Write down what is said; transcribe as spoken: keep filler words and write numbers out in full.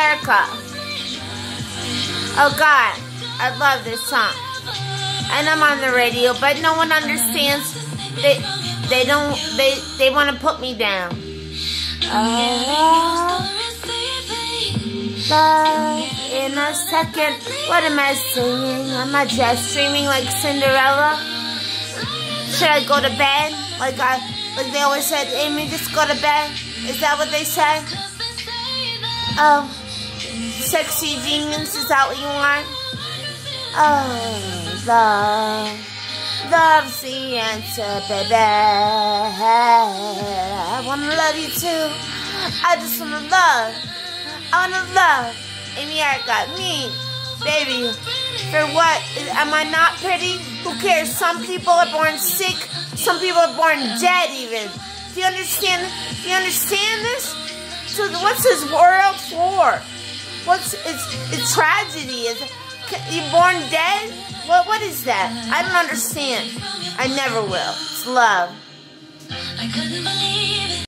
America. Oh God, I love this song. And I'm on the radio, but no one understands. They they don't they they want to put me down. Oh, love in a second. What am I singing? Am I just streaming like Cinderella? Should I go to bed? Like I like they always said, Amy, just go to bed. Is that what they said? Oh, sexy genius, is that what you want? Oh, love. Love's the answer, baby. I wanna love you too. I just wanna love. I wanna love. Amy Erica, me, baby. For what? Am I not pretty? Who cares? Some people are born sick. Some people are born dead even. Do you understand? Do you understand this? So what's this world for? What's it's it's tragedy? Is you born dead? What what is that? I don't understand. I never will. It's love. I couldn't believe it.